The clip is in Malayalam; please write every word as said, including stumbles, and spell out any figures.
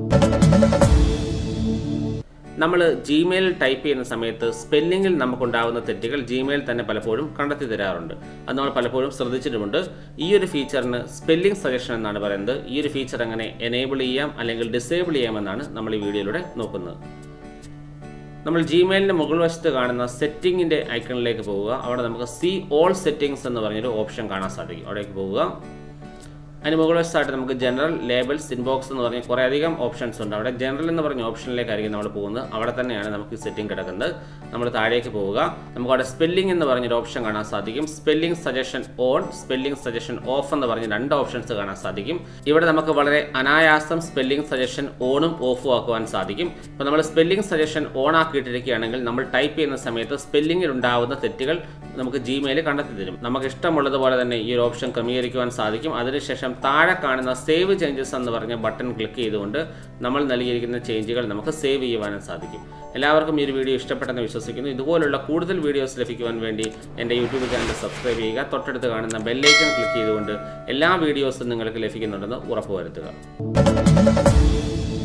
നമ്മൾ ജിമെയിൽ ടൈപ്പ് ചെയ്യുന്ന സമയത്ത് സ്പെല്ലിങ്ങിൽ നമുക്കുണ്ടാകുന്ന തെറ്റുകൾ ജിമെയിൽ തന്നെ പലപ്പോഴും കണ്ടെത്തി തരാറുണ്ട്. അത് നമ്മൾ പലപ്പോഴും ശ്രദ്ധിച്ചിട്ടുമുണ്ട്. ഈ ഒരു ഫീച്ചറിന് സ്പെല്ലിംഗ് സജഷൻ എന്നാണ് പറയുന്നത്. ഈ ഒരു ഫീച്ചർ എങ്ങനെ എനേബിൾ ചെയ്യാം അല്ലെങ്കിൽ ഡിസേബിൾ ചെയ്യാമെന്നാണ് നമ്മൾ ഈ വീഡിയോയിലൂടെ നോക്കുന്നത്. നമ്മൾ ജിമെയിലിൻ്റെ മുകൾ വശത്ത് കാണുന്ന സെറ്റിങ്ങിൻ്റെ ഐക്കണിലേക്ക് പോവുക. അവിടെ നമുക്ക് സി ഓൾ സെറ്റിംഗ്സ് എന്ന് പറഞ്ഞൊരു ഓപ്ഷൻ കാണാൻ സാധിക്കും. അവിടേക്ക് പോവുക. അതിന് മുകൾ വശത്തായിട്ട് നമുക്ക് ജനറൽ, ലേബൽസ്, ഇൻബോക്സ് എന്ന് പറഞ്ഞ് കുറേ അധികം ഓപ്ഷൻസ് ഉണ്ട്. അവിടെ ജനറൽ എന്ന് പറഞ്ഞ ഓപ്ഷനിലേക്കായിരിക്കും നമ്മൾ പോകുന്നത്. അവിടെ തന്നെയാണ് നമുക്ക് സെറ്റിംഗ് കിടക്കുന്നത്. നമ്മൾ താഴേക്ക് പോവുക. നമുക്ക് അവിടെ സ്പെല്ലിംഗ് എന്ന് പറഞ്ഞൊരു ഓപ്ഷൻ കാണാൻ സാധിക്കും. Spelling suggestion on, spelling suggestion off എന്ന് പറഞ്ഞ് രണ്ട് ഓപ്ഷൻസ് കാണാൻ സാധിക്കും. ഇവിടെ നമുക്ക് വളരെ അനായാസം സ്പെല്ലിംഗ് സജഷൻ ഓണും ഓഫും ആക്കുവാൻ സാധിക്കും. ഇപ്പോൾ നമ്മൾ സ്പെല്ലിംഗ് സജഷൻ ഓൺ ആക്കിയിട്ടിരിക്കുകയാണെങ്കിൽ നമ്മൾ ടൈപ്പ് ചെയ്യുന്ന സമയത്ത് സ്പെല്ലിംഗിൽ ഉണ്ടാകുന്ന തെറ്റുകൾ നമുക്ക് ജിമെയിൽ കണ്ടെത്തി തരും. നമുക്ക് ഇഷ്ടമുള്ളതുപോലെ തന്നെ ഈ ഒരു ഓപ്ഷൻ ക്രമീകരിക്കുവാൻ സാധിക്കും. അതിനുശേഷം താഴെ കാണുന്ന സേവ് ചേഞ്ചസ് എന്ന് പറഞ്ഞ ബട്ടൺ ക്ലിക്ക് ചെയ്തുകൊണ്ട് നമ്മൾ നൽകിയിരിക്കുന്ന ചേഞ്ചുകൾ നമുക്ക് സേവ് ചെയ്യുവാനും സാധിക്കും. എല്ലാവർക്കും ഈ ഒരു വീഡിയോ ഇഷ്ടപ്പെട്ടെന്ന് വിശ്വസിക്കുന്നു. ഇതുപോലുള്ള കൂടുതൽ വീഡിയോസ് ലഭിക്കുവാൻ വേണ്ടി എൻ്റെ യൂട്യൂബ് ചാനൽ സബ്സ്ക്രൈബ് ചെയ്യുക. തൊട്ടടുത്ത് കാണുന്ന ബെല്ലൈക്കൺ ക്ലിക്ക് ചെയ്തുകൊണ്ട് എല്ലാ വീഡിയോസും നിങ്ങൾക്ക് ലഭിക്കുന്നുണ്ടെന്ന് ഉറപ്പുവരുത്തുക.